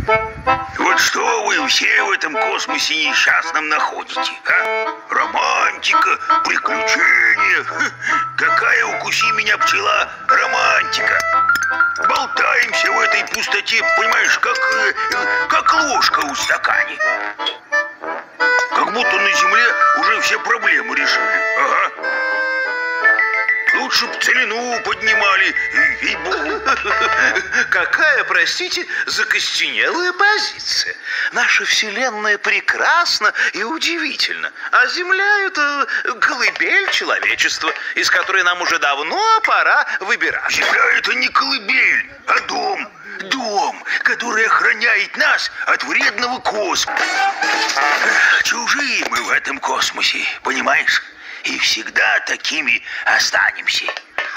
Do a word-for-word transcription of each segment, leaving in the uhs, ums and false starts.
Вот что вы все в этом космосе несчастном находите, а? Романтика, приключения. Какая, укуси меня, пчела, романтика. Болтаемся в этой пустоте, понимаешь, как, как ложка в стакане. Как будто на Земле уже все проблемы решили. Ага. Лучше б целину поднимали, ей-богу. Какая, простите, закостенелая позиция. Наша Вселенная прекрасна и удивительна. А Земля — это колыбель человечества, из которой нам уже давно пора выбирать. Земля — это не колыбель, а дом. Дом, который охраняет нас от вредного космоса. Чужие мы в этом космосе, понимаешь? И всегда такими останемся.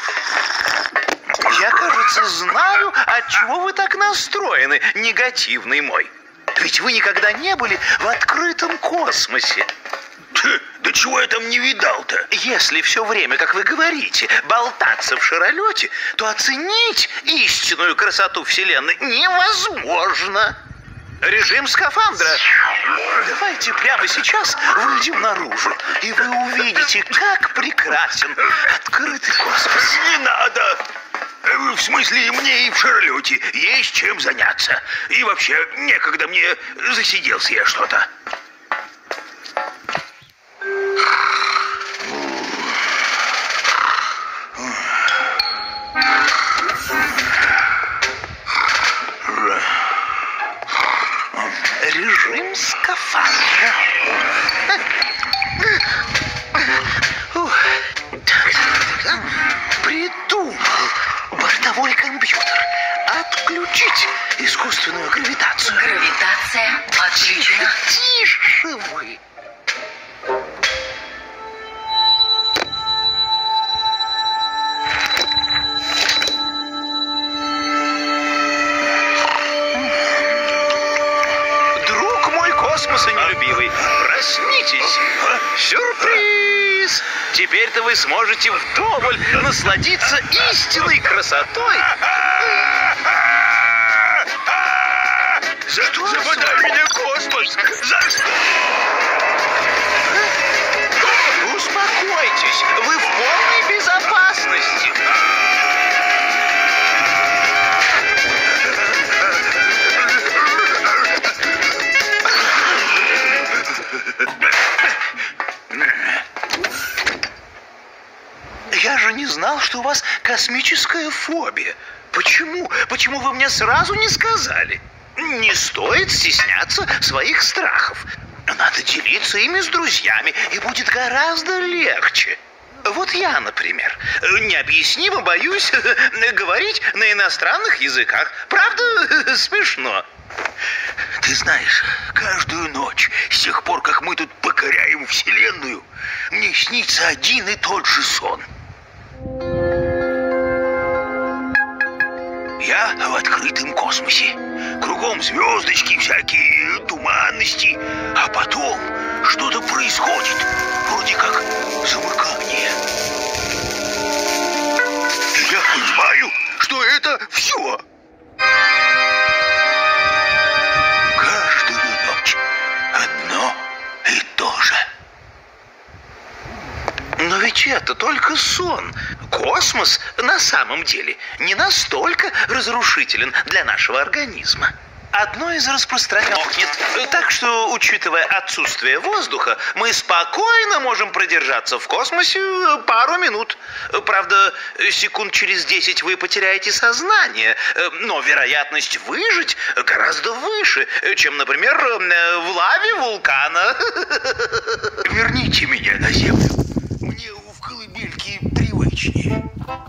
Я, кажется, знаю, от чего вы так настроены, негативный мой. Ведь вы никогда не были в открытом космосе. Ть, да чего я там не видал-то? Если все время, как вы говорите, болтаться в шаролете, то оценить истинную красоту Вселенной невозможно. Режим скафандра. Давайте прямо сейчас выйдем наружу, и вы увидите, как прекрасен открытый космос. Не надо! В смысле, мне и в шарлете есть чем заняться. И вообще, некогда мне, засиделся я что-то. Режим скафандра. Придумал бортовой компьютер. Отключить искусственную гравитацию. Гравитация отключена. Тише вы. Космоса нелюбивый, проснитесь! Сюрприз! Теперь-то вы сможете вдоволь насладиться истинной красотой. За что западай меня, космос? За что? Успокойтесь, вы в полной безопасности. Я же не знал, что у вас космическая фобия. Почему? Почему вы мне сразу не сказали? Не стоит стесняться своих страхов. Надо делиться ими с друзьями, и будет гораздо легче. Вот я, например, необъяснимо боюсь говорить на иностранных языках. Правда, смешно. Ты знаешь, каждую ночь, с тех пор, как мы тут покоряем Вселенную, мне снится один и тот же сон. Я в открытом космосе. Кругом звездочки всякие, туманности. А потом что-то происходит, вроде как замыкание. Я понимаю, что это все. Каждую ночь одно и то же. Но ведь это только сон. Космос на самом деле не настолько разрушителен для нашего организма. Одно из распространенных. Так что, учитывая отсутствие воздуха, мы спокойно можем продержаться в космосе пару минут. Правда, секунд через десять вы потеряете сознание, но вероятность выжить гораздо выше, чем, например, в лаве вулкана. Верните меня на Землю. Мне в колыбельке привычнее.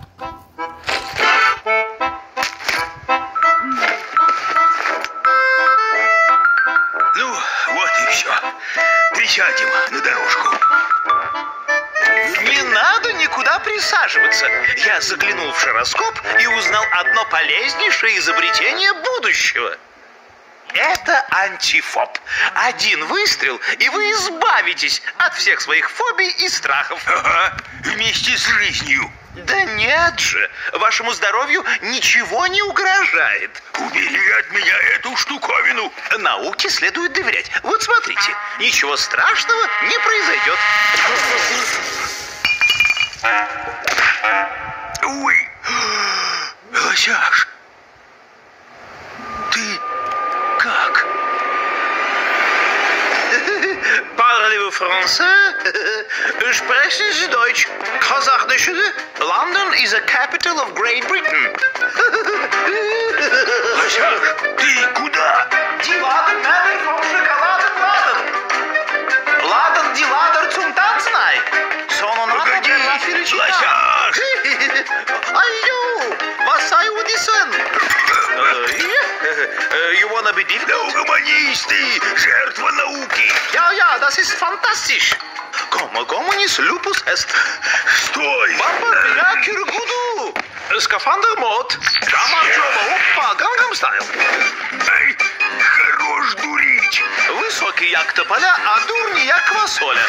Ну, вот и все. Присядем на дорожку. Не надо никуда присаживаться. Я заглянул в шароскоп и узнал одно полезнейшее изобретение будущего. Это антифоб. Один выстрел, и вы избавитесь от всех своих фобий и страхов. Ага, вместе с жизнью. Да нет же, вашему здоровью ничего не угрожает. Убери от меня эту штуковину. Ну, науке следует доверять. Вот смотрите, ничего страшного не произойдет. Ой, Лосяш, ты как? Parlez-vous français? Sprechen Sie Deutsch? Казахстан. London is the capital of Great Britain. Лосяш, ты куда? Die Laden never vom Schokoladenladen. Laden die Lader zum Tanzen ein. Погоди, Лосяш! Айо! Was sei Удисон? You wanna be difficult? Да угомонись ты, жертва науки! Ja, ja, das ist fantastisch. Como communis lupus est. Стой! Баба меня киргуду. Скафандр мод. Шамарчоба, опа, гангам стайл. Ай, хорош дурить! Высокий як тополя, а дурни як квасоля.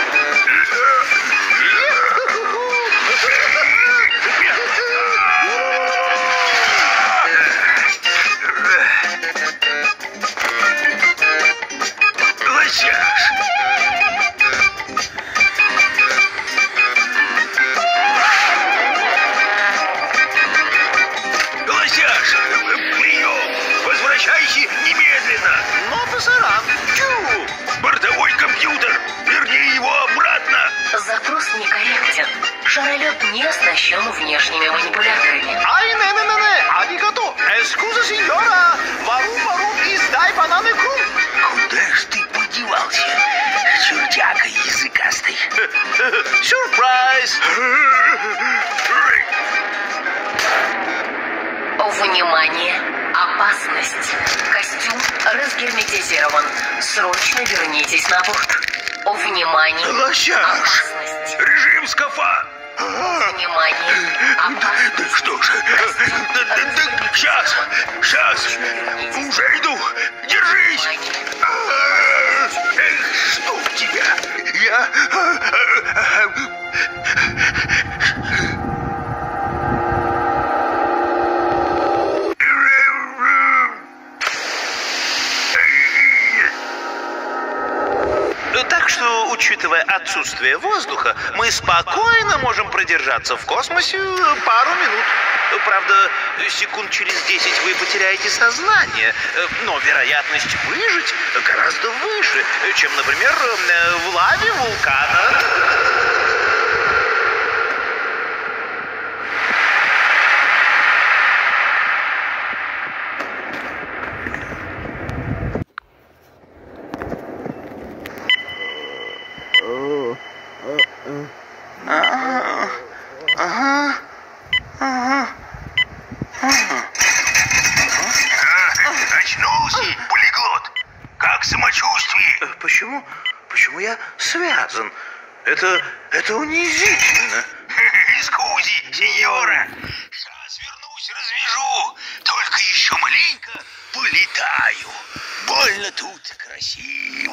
Лосяш! Лосяш! Прием! Возвращайся немедленно! Но пасаран. Чу! Бортовой компьютер! Верни его обратно! Запрос некорректен. Шаролет не оснащен внешними манипуляторами. Ай, не-не-не-не, аригато. Эскуза, сеньора. Варум, варум, издай бананы крум. Куда ж ты подевался, чертяка языкастый? Сюрприз. Внимание! Опасность! Костюм разгерметизирован. Срочно вернитесь на борт. Внимание! Лосяш! Опасность! Режим скафа! Внимание! Да Опасность! что ж, да, да, да, сейчас, сейчас, уже иду, держись! А, эх, что у тебя? Я... Так что, учитывая отсутствие воздуха, мы спокойно можем продержаться в космосе пару минут. Правда, секунд через десять вы потеряете сознание, но вероятность выжить гораздо выше, чем, например, в лаве вулкана. Очнулся, полиглот! Как самочувствие? Почему? Почему я связан? Это... это унизительно. Скузи, сеньора! Сейчас вернусь, развяжу. Только еще маленько полетаю. Больно тут красиво.